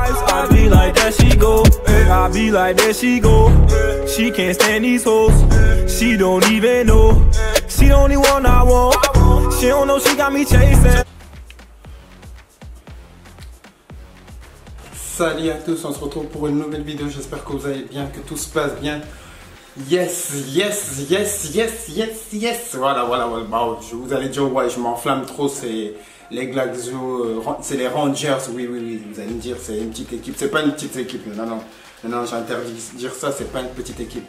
vibes. I be like there she go. I be like there she go. She can't stand these hoes. She don't even know. She the only one I want. She don't know she got me chasing. Salut à tous, on se retrouve pour une nouvelle vidéo. J'espère que vous allez bien, que tout se passe bien. Yes. Voilà. Bah, je vous allez dire, ouais, je m'enflamme trop. C'est les Glasgow, c'est les Rangers. Oui. Vous allez me dire, c'est une petite équipe. C'est pas une petite équipe. Non, j'interdis de dire ça. C'est pas une petite équipe.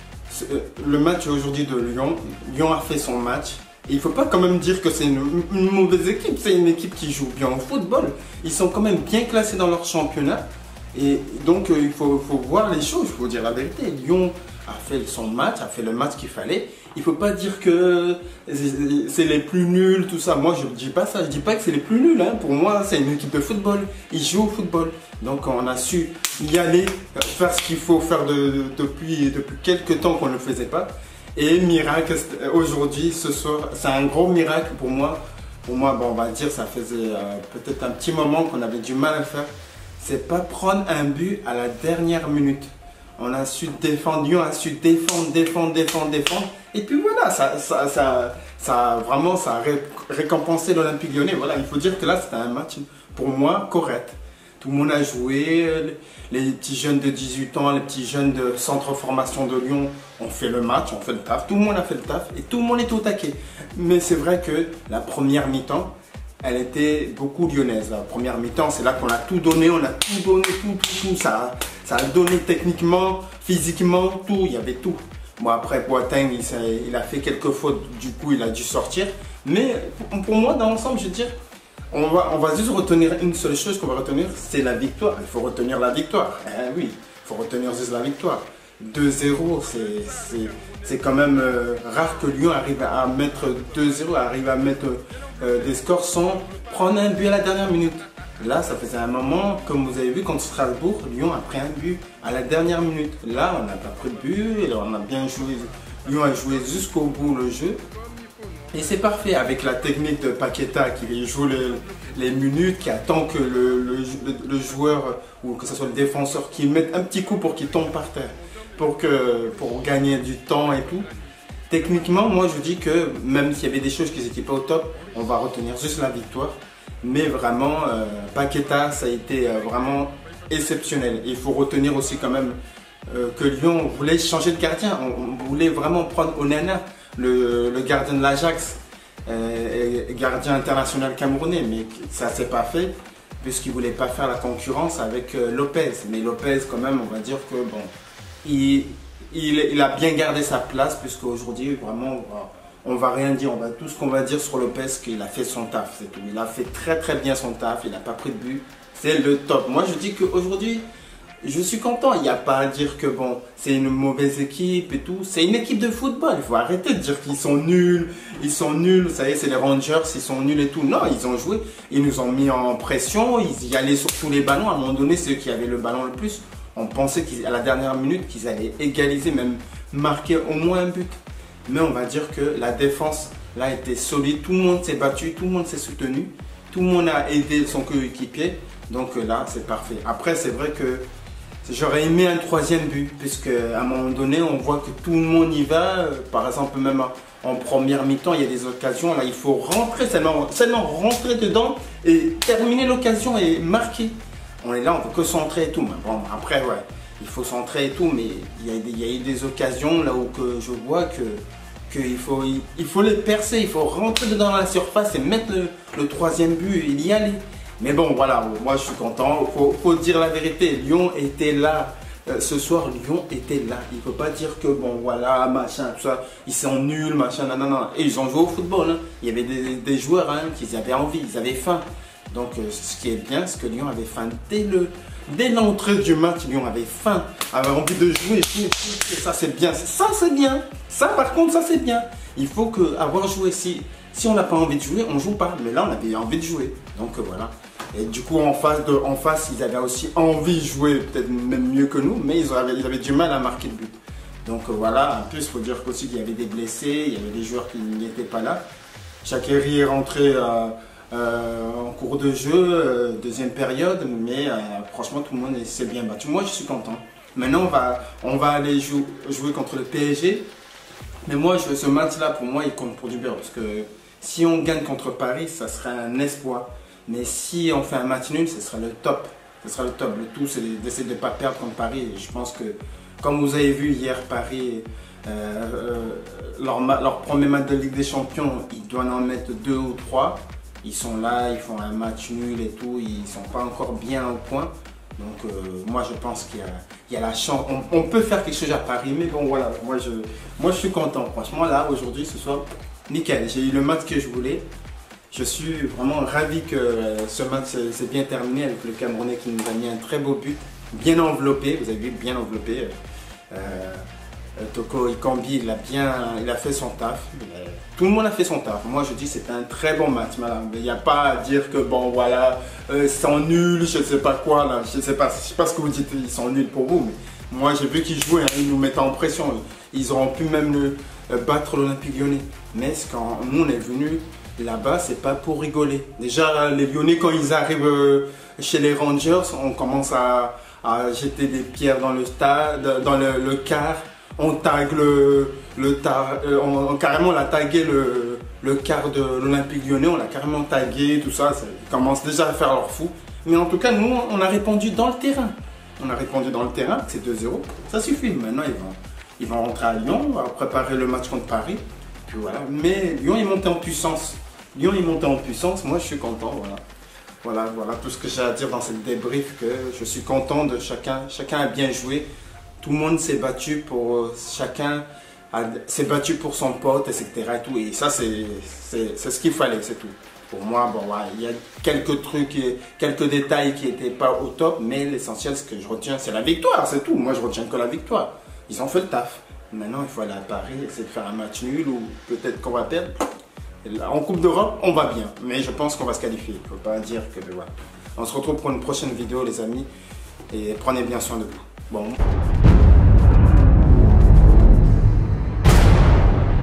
Le match aujourd'hui de Lyon. Lyon a fait son match. Il ne faut pas quand même dire que c'est une mauvaise équipe, c'est une équipe qui joue bien au football. Ils sont quand même bien classés dans leur championnat. Et donc il faut voir les choses, il faut dire la vérité. Lyon a fait son match, a fait le match qu'il fallait. Il ne faut pas dire que c'est les plus nuls, tout ça. Moi je ne dis pas ça, je ne dis pas que c'est les plus nuls. Hein. Pour moi c'est une équipe de football, ils jouent au football. Donc on a su y aller, faire ce qu'il faut faire depuis quelques temps qu'on ne le faisait pas. Et miracle, aujourd'hui, ce soir, c'est un gros miracle pour moi. Bon, on va dire, ça faisait peut-être un petit moment qu'on avait du mal à faire. C'est pas prendre un but à la dernière minute. On a su défendre, Lyon a su défendre. Et puis voilà, ça a récompensé l'Olympique Lyonnais. Voilà, il faut dire que là, c'était un match, pour moi, correct. Tout le monde a joué, les petits jeunes de 18 ans, les petits jeunes de centre formation de Lyon ont fait le match, ont fait le taf. Tout le monde a fait le taf et tout le monde est au taquet. Mais c'est vrai que la première mi-temps, elle était beaucoup lyonnaise. La première mi-temps, c'est là qu'on a tout donné, on a tout donné, tout. Ça a donné techniquement, physiquement, tout, il y avait tout. Bon après, Boateng, il a fait quelques fautes, du coup il a dû sortir. Mais pour moi, dans l'ensemble, je veux dire, on va juste retenir une seule chose qu'on va retenir, c'est la victoire. Il faut retenir la victoire. Oui, il faut retenir juste la victoire. 2-0, c'est quand même rare que Lyon arrive à mettre 2-0, arrive à mettre des scores sans prendre un but à la dernière minute. Là, ça faisait un moment, comme vous avez vu, contre Strasbourg, Lyon a pris un but à la dernière minute. Là, on n'a pas pris de but, on a bien joué. Lyon a joué jusqu'au bout le jeu. Et c'est parfait avec la technique de Paqueta qui joue les minutes, qui attend que le joueur ou que ce soit le défenseur qui mette un petit coup pour qu'il tombe par terre, pour gagner du temps et tout. Techniquement, moi je dis que même s'il y avait des choses qui n'étaient pas au top, on va retenir juste la victoire. Mais vraiment, Paqueta, ça a été vraiment exceptionnel. Il faut retenir aussi quand même que Lyon voulait changer de gardien. On voulait vraiment prendre Onana, le gardien de l'Ajax, gardien international camerounais, mais ça ne s'est pas fait puisqu'il ne voulait pas faire la concurrence avec Lopez. Mais Lopez, quand même, on va dire que bon, il a bien gardé sa place puisqu'aujourd'hui, vraiment, on va rien dire. Tout ce qu'on va dire sur Lopez, qu'il a fait son taf, c'est tout. Il a fait très bien son taf, il n'a pas pris de but, c'est le top. Moi, je dis qu'aujourd'hui, je suis content, il n'y a pas à dire que bon, c'est une mauvaise équipe et tout. C'est une équipe de football, il faut arrêter de dire qu'ils sont nuls. Ils sont nuls, vous savez, c'est les Rangers, ils sont nuls et tout. Non, ils ont joué, ils nous ont mis en pression, ils y allaient sur tous les ballons. À un moment donné, c'est eux qui avaient le ballon le plus. On pensait qu'à la dernière minute, qu'ils allaient égaliser, même marquer au moins un but. Mais on va dire que la défense, là, était solide. Tout le monde s'est battu, tout le monde s'est soutenu. Tout le monde a aidé son coéquipier. Donc là, c'est parfait. Après, c'est vrai que j'aurais aimé un troisième but, puisque à un moment donné, on voit que tout le monde y va. Par exemple, même en première mi-temps, il y a des occasions. Là, il faut rentrer, seulement rentrer dedans et terminer l'occasion et marquer. On est là, on peut que centrer et tout. Mais bon, après, ouais, il faut centrer et tout. Mais il y a eu des occasions là où que je vois qu'il faut les percer. Il faut rentrer dedans la surface et mettre le troisième but et y aller. Mais bon, voilà, moi je suis content, faut dire la vérité, Lyon était là, ce soir Lyon était là, il ne faut pas dire que bon voilà, machin, tout ça, ils sont nuls, machin, non, et ils ont joué au football, hein. Il y avait des joueurs hein, qui avaient envie, ils avaient faim. Donc ce qui est bien, c'est que Lyon avait faim dès l'entrée du match, Lyon avait faim, avait envie de jouer, et ça c'est bien, ça par contre ça c'est bien. Il faut avoir joué, si on n'a pas envie de jouer, on ne joue pas, mais là on avait envie de jouer, donc voilà. Et du coup en face ils avaient aussi envie de jouer, peut-être même mieux que nous, mais ils avaient du mal à marquer le but. Donc voilà, en plus il faut dire aussi qu'il y avait des blessés, il y avait des joueurs qui n'étaient pas là. Shaqiri est rentré en cours de jeu, deuxième période, mais franchement tout le monde s'est bien battu. Moi je suis content. Maintenant on va aller jouer contre le PSG. Mais moi ce match-là pour moi il compte pour du beurre. Parce que si on gagne contre Paris, ça serait un espoir. Mais si on fait un match nul, ce sera le top. Ce sera le top. Le tout c'est d'essayer de ne pas perdre contre Paris. Et je pense que comme vous avez vu hier Paris, leur premier match de Ligue des Champions, ils doivent en mettre 2 ou 3. Ils sont là, ils font un match nul et tout, ils ne sont pas encore bien au point. Donc moi je pense qu'il y a la chance, on peut faire quelque chose à Paris, mais bon voilà, moi je suis content. Franchement là, aujourd'hui, ce soir, nickel, j'ai eu le match que je voulais. Je suis vraiment ravi que ce match s'est bien terminé avec le Camerounais qui nous a mis un très beau but, bien enveloppé, vous avez vu, bien enveloppé. Toko Ekambi, il a fait son taf. Tout le monde a fait son taf. Moi je dis c'était un très bon match, madame. Il n'y a pas à dire que bon voilà, ils sont nuls, je ne sais pas quoi là. Je sais pas ce que vous dites, ils sont nuls pour vous. Mais moi j'ai vu qu'ils jouaient, hein, ils nous mettaient en pression. Ils auront pu même battre l'Olympique Lyonnais. Mais quand nous on est venus là-bas, c'est pas pour rigoler. Déjà les Lyonnais quand ils arrivent chez les Rangers, on commence à jeter des pierres dans le stade, dans le car. On tag carrément on a tagué le quart de l'Olympique Lyonnais, on l'a carrément tagué, tout ça, ils commencent déjà à faire leur fou. Mais en tout cas, nous, on a répondu dans le terrain. On a répondu dans le terrain, c'est 2-0, ça suffit. Maintenant, ils vont rentrer à Lyon, on va préparer le match contre Paris. Puis voilà. Mais Lyon est monté en puissance. Lyon est monté en puissance, moi je suis content, voilà. Voilà tout ce que j'ai à dire dans cette débrief, que je suis content de chacun a bien joué. Tout le monde s'est battu pour chacun, s'est battu pour son pote, etc. Et tout. Et ça, c'est ce qu'il fallait, c'est tout. Pour moi, bon, ouais, il y a quelques trucs, quelques détails qui n'étaient pas au top, mais l'essentiel, ce que je retiens, c'est la victoire, c'est tout. Moi, je retiens que la victoire. Ils ont fait le taf. Maintenant, il faut aller à Paris, essayer de faire un match nul ou peut-être qu'on va perdre. En Coupe d'Europe, on va bien, mais je pense qu'on va se qualifier. Il ne faut pas dire que, voilà. On se retrouve pour une prochaine vidéo, les amis, et prenez bien soin de vous. Bon.